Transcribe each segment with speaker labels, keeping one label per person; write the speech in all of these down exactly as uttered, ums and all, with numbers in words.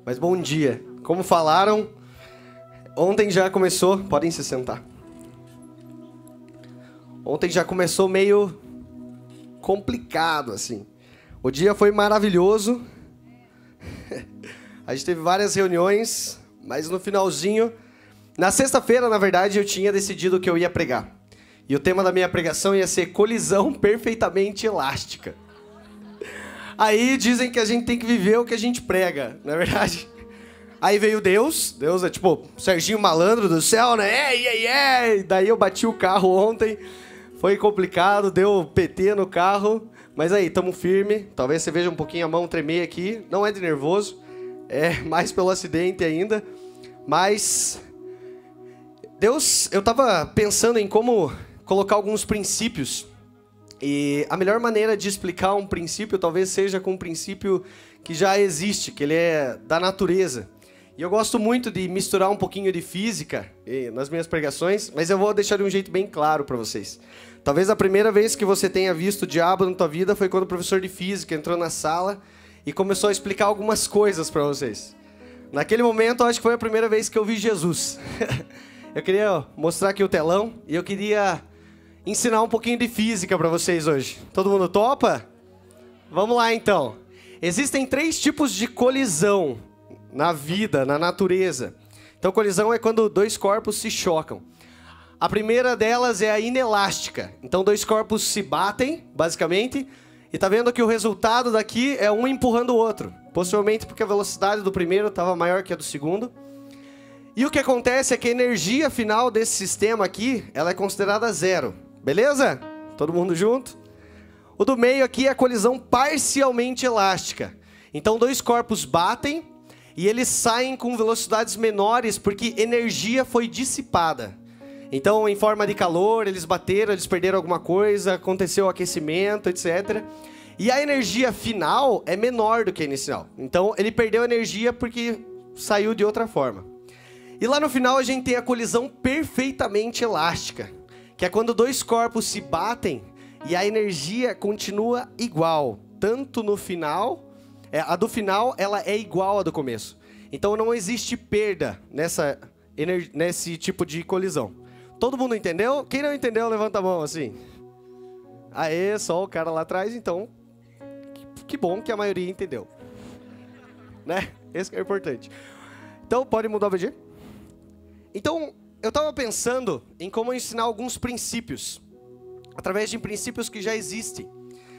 Speaker 1: Mas bom dia. Como falaram, ontem já começou... Podem se sentar. Ontem já começou meio complicado, assim. O dia foi maravilhoso. A gente teve várias reuniões, mas no finalzinho... Na sexta-feira, na verdade, eu tinha decidido que eu ia pregar. E o tema da minha pregação ia ser colisão perfeitamente elástica. Aí dizem que a gente tem que viver o que a gente prega, não é verdade? Aí veio Deus, Deus é tipo Serginho Malandro do céu, né? Ei, ei, ei! Daí eu bati o carro ontem, foi complicado, deu P T no carro, mas aí, tamo firme. Talvez você veja um pouquinho a mão tremer aqui, não é de nervoso, é mais pelo acidente ainda, mas... Deus, eu tava pensando em como colocar alguns princípios. E a melhor maneira de explicar um princípio talvez seja com um princípio que já existe, que ele é da natureza. E eu gosto muito de misturar um pouquinho de física nas minhas pregações, mas eu vou deixar de um jeito bem claro para vocês. Talvez a primeira vez que você tenha visto o diabo na tua vida foi quando o professor de física entrou na sala e começou a explicar algumas coisas para vocês. Naquele momento, eu acho que foi a primeira vez que eu vi Jesus. Eu queria mostrar aqui o telão e eu queria ensinar um pouquinho de física para vocês hoje. Todo mundo topa? Vamos lá, então. Existem três tipos de colisão na vida, na natureza. Então, colisão é quando dois corpos se chocam. A primeira delas é a inelástica. Então, dois corpos se batem, basicamente, e tá vendo que o resultado daqui é um empurrando o outro. Possivelmente porque a velocidade do primeiro estava maior que a do segundo. E o que acontece é que a energia final desse sistema aqui, ela é considerada zero. Beleza? Todo mundo junto? O do meio aqui é a colisão parcialmente elástica. Então, dois corpos batem e eles saem com velocidades menores porque energia foi dissipada. Então, em forma de calor, eles bateram, eles perderam alguma coisa, aconteceu o aquecimento, etcétera. E a energia final é menor do que a inicial. Então, ele perdeu energia porque saiu de outra forma. E lá no final a gente tem a colisão perfeitamente elástica, que é quando dois corpos se batem e a energia continua igual, tanto no final, é, a do final ela é igual à do começo. Então não existe perda nessa, nesse tipo de colisão. Todo mundo entendeu? Quem não entendeu, levanta a mão assim. Aê, só o cara lá atrás, então, que, que bom que a maioria entendeu. Né? Esse que é importante. Então, pode mudar o V G? Então, eu estava pensando em como ensinar alguns princípios, através de princípios que já existem.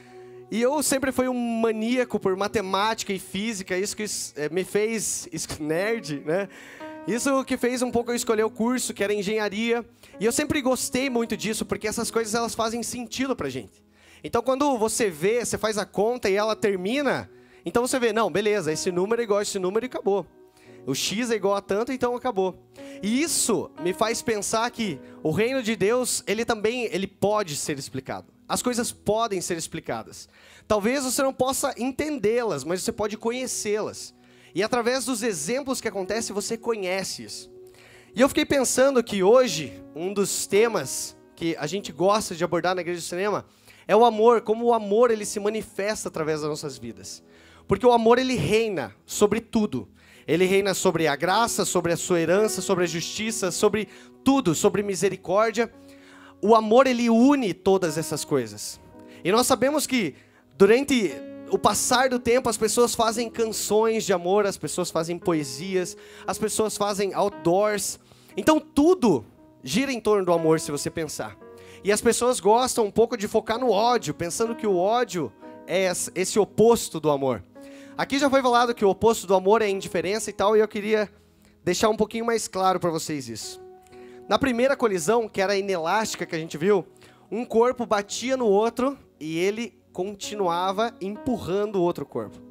Speaker 1: E eu sempre fui um maníaco por matemática e física, isso que me fez nerd, né? Isso que fez um pouco eu escolher o curso, que era engenharia. E eu sempre gostei muito disso, porque essas coisas elas fazem sentido pra gente. Então, quando você vê, você faz a conta e ela termina, então você vê, não, beleza, esse número é igual a esse número e acabou. O X é igual a tanto, então acabou. E isso me faz pensar que o reino de Deus, ele também ele pode ser explicado. As coisas podem ser explicadas. Talvez você não possa entendê-las, mas você pode conhecê-las. E através dos exemplos que acontecem, você conhece isso. E eu fiquei pensando que hoje, um dos temas que a gente gosta de abordar na Igreja do Cinema é o amor, como o amor ele se manifesta através das nossas vidas. Porque o amor ele reina sobre tudo. Ele reina sobre a graça, sobre a sua herança, sobre a justiça, sobre tudo, sobre misericórdia. O amor, ele une todas essas coisas. E nós sabemos que durante o passar do tempo, as pessoas fazem canções de amor, as pessoas fazem poesias, as pessoas fazem outdoors. Então tudo gira em torno do amor, se você pensar. E as pessoas gostam um pouco de focar no ódio, pensando que o ódio é esse oposto do amor. Aqui já foi falado que o oposto do amor é a indiferença e tal, e eu queria deixar um pouquinho mais claro para vocês isso. Na primeira colisão, que era a inelástica que a gente viu, um corpo batia no outro e ele continuava empurrando o outro corpo.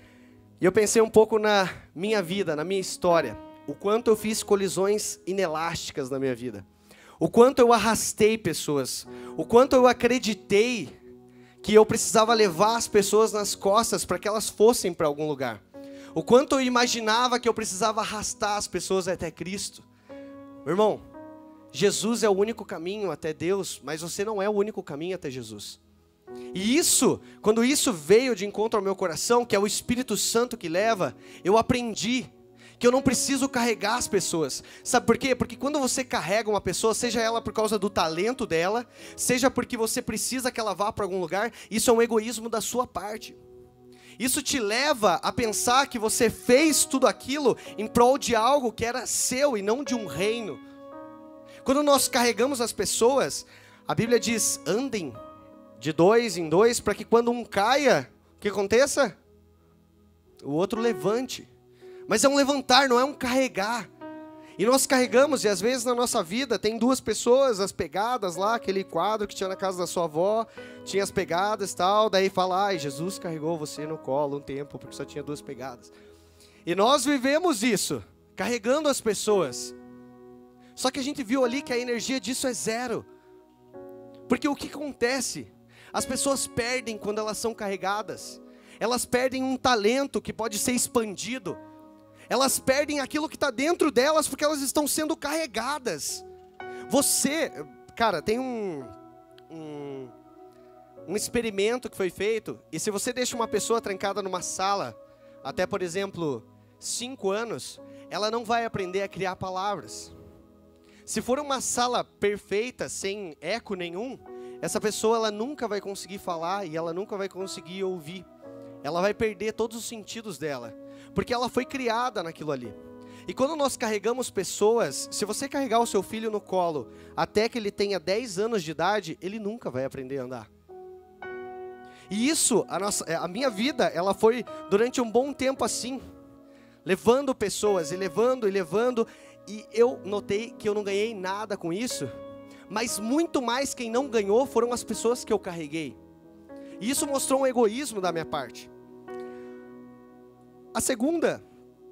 Speaker 1: E eu pensei um pouco na minha vida, na minha história, o quanto eu fiz colisões inelásticas na minha vida, o quanto eu arrastei pessoas, o quanto eu acreditei que eu precisava levar as pessoas nas costas para que elas fossem para algum lugar. O quanto eu imaginava que eu precisava arrastar as pessoas até Cristo. Meu irmão, Jesus é o único caminho até Deus, mas você não é o único caminho até Jesus. E isso, quando isso veio de encontro ao meu coração, que é o Espírito Santo que leva, eu aprendi que eu não preciso carregar as pessoas. Sabe por quê? Porque quando você carrega uma pessoa, seja ela por causa do talento dela, seja porque você precisa que ela vá para algum lugar, isso é um egoísmo da sua parte. Isso te leva a pensar que você fez tudo aquilo em prol de algo que era seu e não de um reino. Quando nós carregamos as pessoas, a Bíblia diz, andem de dois em dois, para que quando um caia, o que aconteça? O outro levante. Mas é um levantar, não é um carregar. E nós carregamos, e às vezes na nossa vida tem duas pessoas, as pegadas lá, aquele quadro que tinha na casa da sua avó, tinha as pegadas e tal, daí fala, ai, Jesus carregou você no colo um tempo, porque só tinha duas pegadas. E nós vivemos isso, carregando as pessoas. Só que a gente viu ali que a energia disso é zero. Porque o que acontece? As pessoas perdem quando elas são carregadas. Elas perdem um talento que pode ser expandido. Elas perdem aquilo que está dentro delas porque elas estão sendo carregadas. Você, cara, tem um, um, um experimento que foi feito. E se você deixa uma pessoa trancada numa sala, até por exemplo, cinco anos, ela não vai aprender a criar palavras. Se for uma sala perfeita, sem eco nenhum, essa pessoa ela nunca vai conseguir falar e ela nunca vai conseguir ouvir. Ela vai perder todos os sentidos dela, porque ela foi criada naquilo ali. E quando nós carregamos pessoas, se você carregar o seu filho no colo até que ele tenha dez anos de idade, ele nunca vai aprender a andar. E isso, a, nossa, a minha vida, ela foi durante um bom tempo assim, levando pessoas, e levando, e levando, e eu notei que eu não ganhei nada com isso, mas muito mais quem não ganhou foram as pessoas que eu carreguei. E isso mostrou um egoísmo da minha parte. A segunda,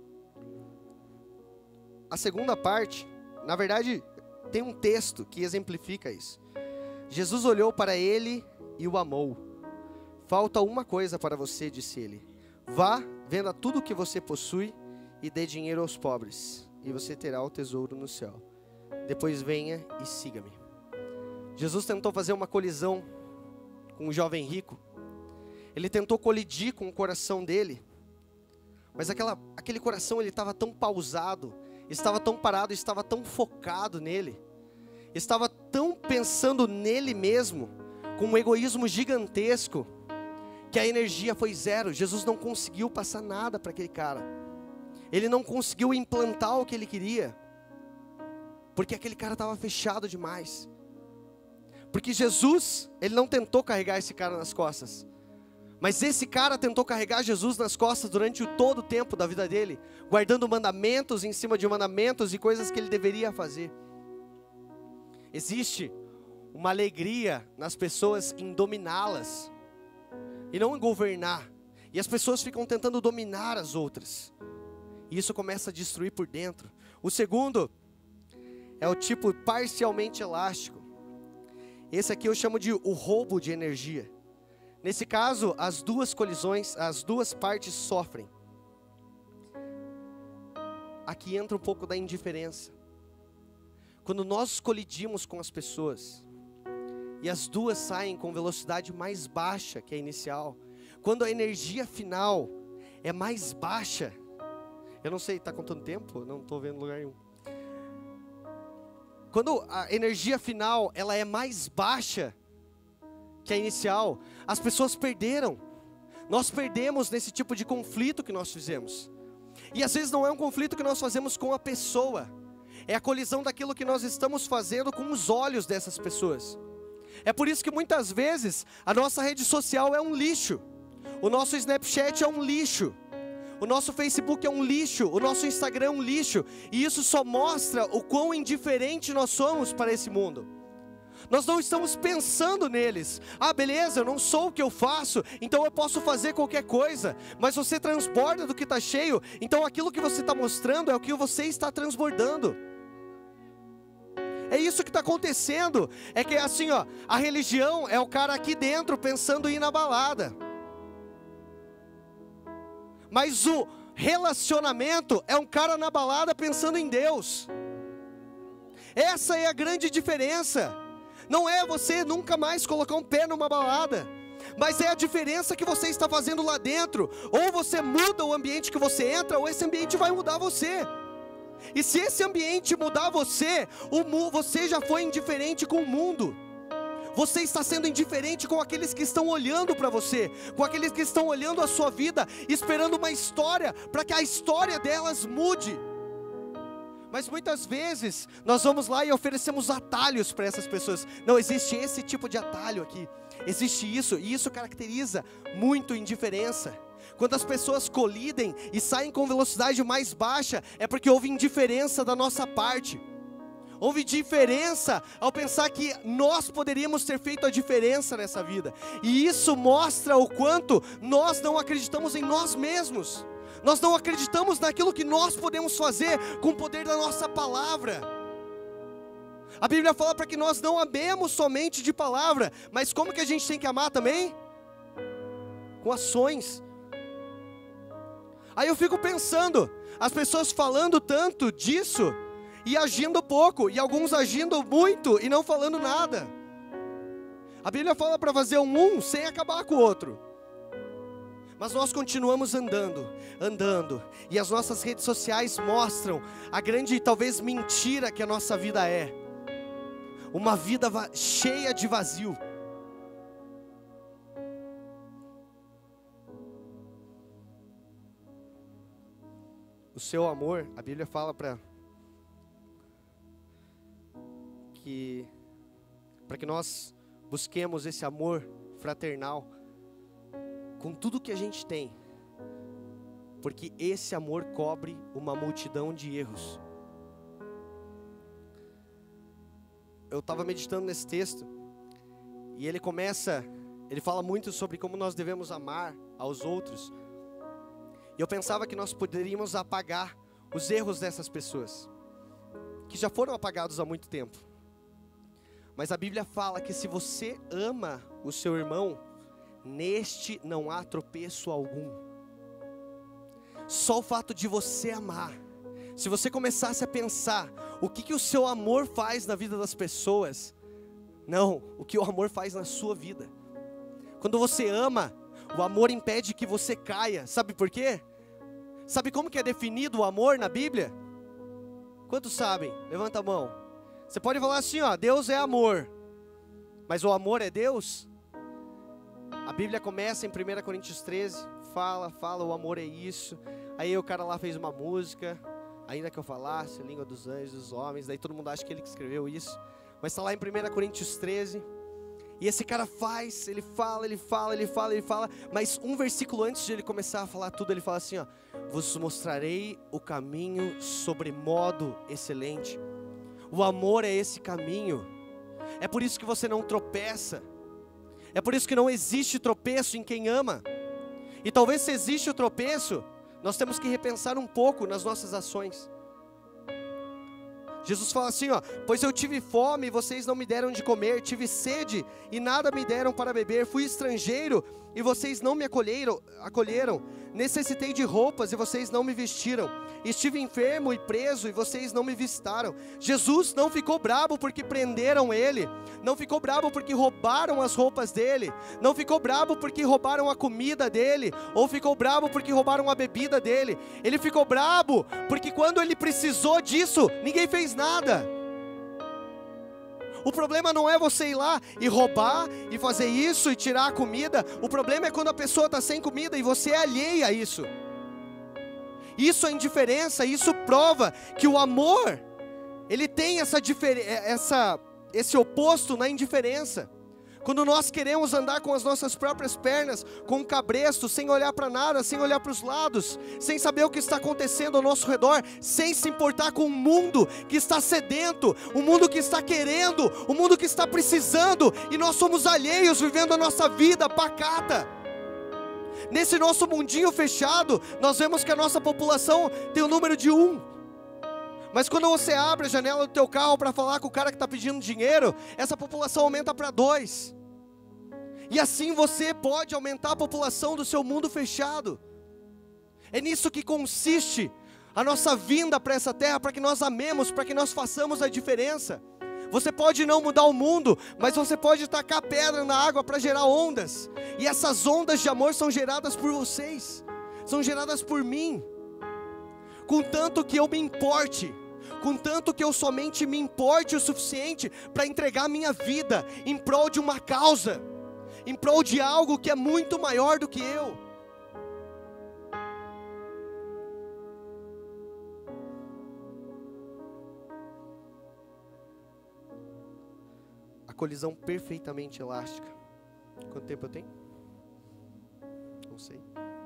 Speaker 1: a segunda parte, na verdade, tem um texto que exemplifica isso. Jesus olhou para ele e o amou. Falta uma coisa para você, disse ele. Vá, venda tudo o que você possui e dê dinheiro aos pobres, e você terá o tesouro no céu. Depois venha e siga-me. Jesus tentou fazer uma colisão com um jovem rico. Ele tentou colidir com o coração dele. Mas aquela, aquele coração ele estava tão pausado, estava tão parado, estava tão focado nele, estava tão pensando nele mesmo, com um egoísmo gigantesco, que a energia foi zero. Jesus não conseguiu passar nada para aquele cara. Ele não conseguiu implantar o que ele queria, porque aquele cara estava fechado demais. Porque Jesus, ele não tentou carregar esse cara nas costas, mas esse cara tentou carregar Jesus nas costas durante todo o tempo da vida dele, guardando mandamentos em cima de mandamentos e coisas que ele deveria fazer. Existe uma alegria nas pessoas em dominá-las, e não em governar. E as pessoas ficam tentando dominar as outras, e isso começa a destruir por dentro. O segundo é o tipo parcialmente elástico. Esse aqui eu chamo de o roubo de energia. Nesse caso, as duas colisões, as duas partes sofrem. Aqui entra um pouco da indiferença. Quando nós colidimos com as pessoas, e as duas saem com velocidade mais baixa que a inicial, quando a energia final é mais baixa, eu não sei, está contando tempo? Não estou vendo lugar nenhum. Quando a energia final ela é mais baixa que a inicial, as pessoas perderam. Nós perdemos nesse tipo de conflito que nós fizemos. E às vezes não é um conflito que nós fazemos com a pessoa, é a colisão daquilo que nós estamos fazendo com os olhos dessas pessoas. É por isso que muitas vezes a nossa rede social é um lixo, o nosso Snapchat é um lixo, o nosso Facebook é um lixo, o nosso Instagram é um lixo, e isso só mostra o quão indiferente nós somos para esse mundo. Nós não estamos pensando neles. Ah, beleza, eu não sou o que eu faço, então eu posso fazer qualquer coisa. Mas você transborda do que está cheio, então aquilo que você está mostrando é o que você está transbordando. É isso que está acontecendo. É que assim, ó, a religião é o cara aqui dentro pensando em ir na balada, mas o relacionamento é um cara na balada pensando em Deus. Essa é a grande diferença. Não é você nunca mais colocar um pé numa balada, mas é a diferença que você está fazendo lá dentro. Ou você muda o ambiente que você entra, ou esse ambiente vai mudar você. E se esse ambiente mudar você, o mu- você já foi indiferente com o mundo. Você está sendo indiferente com aqueles que estão olhando para você, com aqueles que estão olhando a sua vida, esperando uma história, para que a história delas mude. Mas muitas vezes, nós vamos lá e oferecemos atalhos para essas pessoas. Não existe esse tipo de atalho aqui. Existe isso, e isso caracteriza muito indiferença. Quando as pessoas colidem e saem com velocidade mais baixa, é porque houve indiferença da nossa parte. Houve diferença ao pensar que nós poderíamos ter feito a diferença nessa vida. E isso mostra o quanto nós não acreditamos em nós mesmos. Nós não acreditamos naquilo que nós podemos fazer com o poder da nossa palavra. A Bíblia fala para que nós não amemos somente de palavra, mas como que a gente tem que amar também? Com ações. Aí eu fico pensando, as pessoas falando tanto disso e agindo pouco, e alguns agindo muito e não falando nada. A Bíblia fala para fazer um um sem acabar com o outro. Mas nós continuamos andando, andando, e as nossas redes sociais mostram a grande, talvez, mentira que a nossa vida é. Uma vida va- cheia de vazio. O seu amor, a Bíblia fala para que para que nós busquemos esse amor fraternal com tudo que a gente tem, porque esse amor cobre uma multidão de erros. Eu estava meditando nesse texto, e ele começa, ele fala muito sobre como nós devemos amar aos outros, e eu pensava que nós poderíamos apagar os erros dessas pessoas, que já foram apagados há muito tempo. Mas a Bíblia fala que se você ama o seu irmão, neste não há tropeço algum. Só o fato de você amar, se você começasse a pensar o que, que o seu amor faz na vida das pessoas, não, o que o amor faz na sua vida. Quando você ama, o amor impede que você caia. Sabe por quê? Sabe como que é definido o amor na Bíblia? Quantos sabem? Levanta a mão. Você pode falar assim, ó, Deus é amor, mas o amor é Deus? A Bíblia começa em primeira Coríntios treze, fala, fala, o amor é isso. Aí o cara lá fez uma música, ainda que eu falasse, língua dos anjos, dos homens, daí todo mundo acha que ele que escreveu isso. Mas está lá em primeira Coríntios treze, e esse cara faz, ele fala, ele fala, ele fala, ele fala, mas um versículo antes de ele começar a falar tudo, ele fala assim, ó, vos mostrarei o caminho sobremodo excelente. O amor é esse caminho. É por isso que você não tropeça. É por isso que não existe tropeço em quem ama. E talvez se existe o tropeço, nós temos que repensar um pouco nas nossas ações. Jesus fala assim, ó, pois eu tive fome e vocês não me deram de comer, tive sede e nada me deram para beber, fui estrangeiro e vocês não me acolheram, acolheram, necessitei de roupas e vocês não me vestiram, estive enfermo e preso e vocês não me visitaram. Jesus não ficou bravo porque prenderam ele, não ficou bravo porque roubaram as roupas dele, não ficou bravo porque roubaram a comida dele, ou ficou bravo porque roubaram a bebida dele. Ele ficou bravo porque quando ele precisou disso, ninguém fez nada. O problema não é você ir lá e roubar e fazer isso e tirar a comida. O problema é quando a pessoa está sem comida e você é alheia a isso. Isso é indiferença, isso prova que o amor, ele tem essa, essa, esse oposto na indiferença. Quando nós queremos andar com as nossas próprias pernas, com um cabresto, sem olhar para nada, sem olhar para os lados, sem saber o que está acontecendo ao nosso redor, sem se importar com o mundo que está sedento, o mundo que está querendo, o mundo que está precisando, e nós somos alheios vivendo a nossa vida pacata. Nesse nosso mundinho fechado, nós vemos que a nossa população tem o número de um. Mas quando você abre a janela do teu carro para falar com o cara que está pedindo dinheiro, essa população aumenta para dois. E assim você pode aumentar a população do seu mundo fechado. É nisso que consiste a nossa vinda para essa terra, para que nós amemos, para que nós façamos a diferença. Você pode não mudar o mundo, mas você pode tacar pedra na água para gerar ondas. E essas ondas de amor são geradas por vocês, são geradas por mim. Contanto que eu me importe, contanto que eu somente me importe o suficiente para entregar minha vida em prol de uma causa, em prol de algo que é muito maior do que eu. A colisão perfeitamente elástica. Quanto tempo eu tenho? Não sei.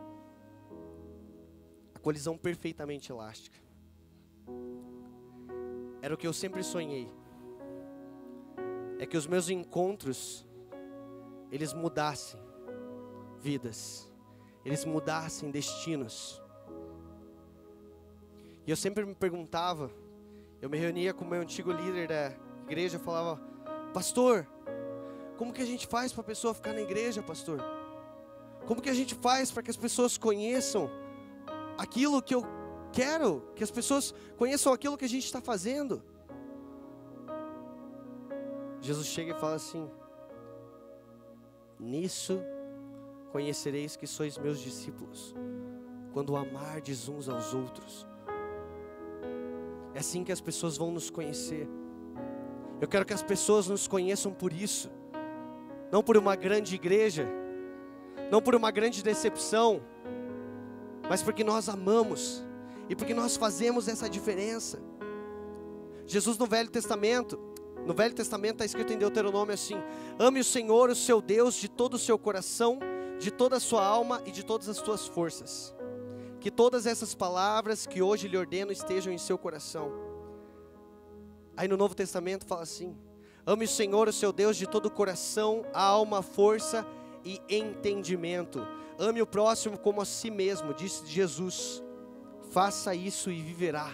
Speaker 1: A colisão perfeitamente elástica era o que eu sempre sonhei. É que os meus encontros, eles mudassem vidas, eles mudassem destinos. E eu sempre me perguntava, eu me reunia com o meu antigo líder da igreja, eu falava: pastor, como que a gente faz para a pessoa ficar na igreja, pastor? Como que a gente faz para que as pessoas conheçam aquilo que eu quero, que as pessoas conheçam aquilo que a gente está fazendo? Jesus chega e fala assim: nisso conhecereis que sois meus discípulos, quando amardes uns aos outros. É assim que as pessoas vão nos conhecer. Eu quero que as pessoas nos conheçam por isso, não por uma grande igreja, não por uma grande decepção, mas porque nós amamos e porque nós fazemos essa diferença. Jesus no Velho Testamento, no Velho Testamento está escrito em Deuteronômio assim: ame o Senhor, o seu Deus, de todo o seu coração, de toda a sua alma e de todas as suas forças. Que todas essas palavras que hoje lhe ordeno estejam em seu coração. Aí no Novo Testamento fala assim: ame o Senhor, o seu Deus, de todo o coração, alma, força e entendimento. Ame o próximo como a si mesmo, disse Jesus. Faça isso e viverá.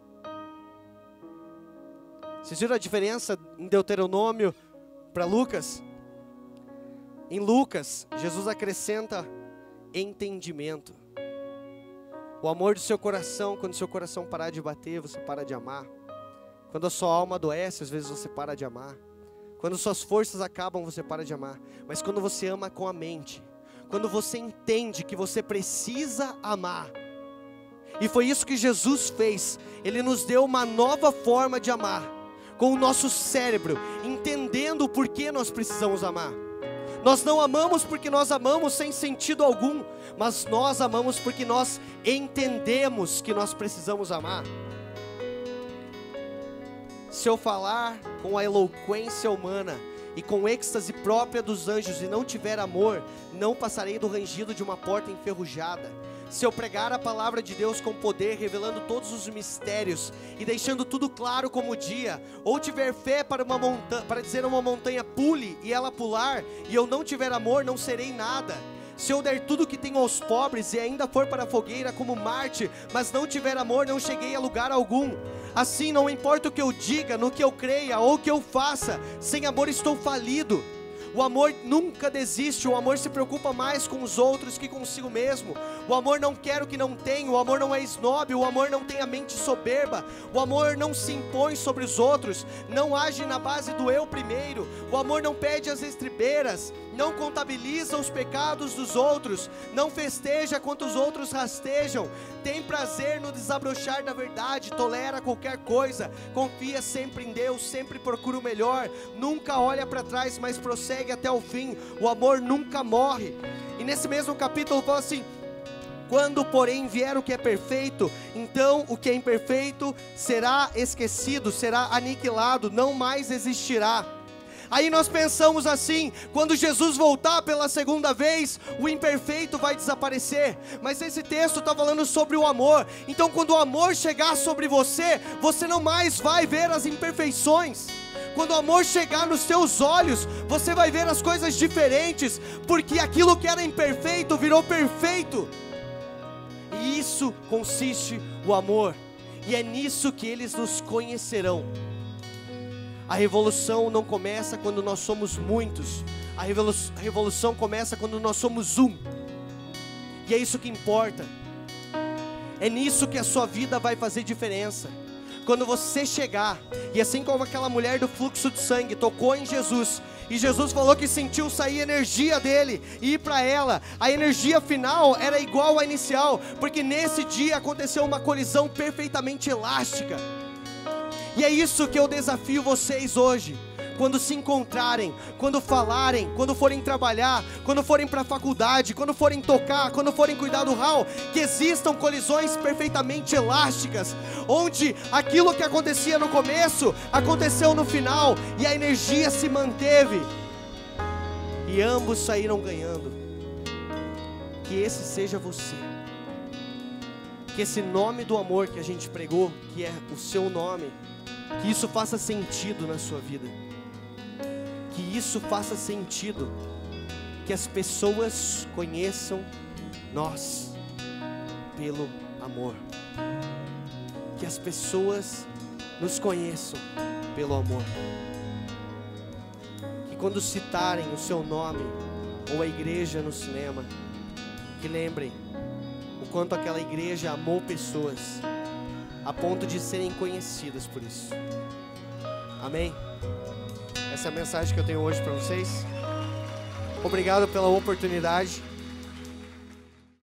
Speaker 1: Vocês viram a diferença em Deuteronômio para Lucas? Em Lucas, Jesus acrescenta entendimento. O amor do seu coração, quando seu coração parar de bater, você para de amar. Quando a sua alma adoece, às vezes você para de amar. Quando suas forças acabam, você para de amar. Mas quando você ama com a mente, quando você entende que você precisa amar, e foi isso que Jesus fez, Ele nos deu uma nova forma de amar, com o nosso cérebro, entendendo o porquê nós precisamos amar. Nós não amamos porque nós amamos sem sentido algum, mas nós amamos porque nós entendemos que nós precisamos amar. Se eu falar com a eloquência humana e com êxtase própria dos anjos e não tiver amor, não passarei do rangido de uma porta enferrujada. Se eu pregar a palavra de Deus com poder, revelando todos os mistérios e deixando tudo claro como o dia, ou tiver fé para, uma monta- para dizer a uma montanha pule e ela pular, e eu não tiver amor, não serei nada. Se eu der tudo que tenho aos pobres e ainda for para a fogueira como Marte, mas não tiver amor, não cheguei a lugar algum. Assim, não importa o que eu diga, no que eu creia ou o que eu faça, sem amor estou falido. O amor nunca desiste, o amor se preocupa mais com os outros que consigo mesmo. O amor não quer o que não tem, o amor não é esnobe, o amor não tem a mente soberba. O amor não se impõe sobre os outros, não age na base do eu primeiro. O amor não pede as estribeiras, não contabiliza os pecados dos outros, não festeja quanto os outros rastejam, tem prazer no desabrochar da verdade, tolera qualquer coisa, confia sempre em Deus, sempre procura o melhor, nunca olha para trás, mas prossegue até o fim. O amor nunca morre. E nesse mesmo capítulo fala assim: quando porém vier o que é perfeito, então o que é imperfeito será esquecido, será aniquilado, não mais existirá. Aí nós pensamos assim: quando Jesus voltar pela segunda vez, o imperfeito vai desaparecer. Mas esse texto está falando sobre o amor. Então quando o amor chegar sobre você, você não mais vai ver as imperfeições. Quando o amor chegar nos seus olhos, você vai ver as coisas diferentes, porque aquilo que era imperfeito virou perfeito. E isso consiste o amor, e é nisso que eles nos conhecerão. A revolução não começa quando nós somos muitos, a revolução, a revolução começa quando nós somos um, e é isso que importa. É nisso que a sua vida vai fazer diferença. quando você chegar, e assim como aquela mulher do fluxo de sangue tocou em Jesus, e Jesus falou que sentiu sair energia dele e ir para ela, a energia final era igual à inicial, porque nesse dia aconteceu uma colisão perfeitamente elástica. E é isso que eu desafio vocês hoje. Quando se encontrarem, quando falarem, quando forem trabalhar, quando forem para a faculdade, quando forem tocar, quando forem cuidar do hall, que existam colisões perfeitamente elásticas, onde aquilo que acontecia no começo, aconteceu no final, e a energia se manteve, e ambos saíram ganhando. Que esse seja você, que esse nome do amor que a gente pregou, que é o seu nome, que isso faça sentido na sua vida. Que isso faça sentido, que as pessoas conheçam nós pelo amor, que as pessoas nos conheçam pelo amor, que quando citarem o seu nome ou a igreja no cinema, que lembrem o quanto aquela igreja amou pessoas a ponto de serem conhecidas por isso. Amém? Essa é a mensagem que eu tenho hoje para vocês. Obrigado pela oportunidade.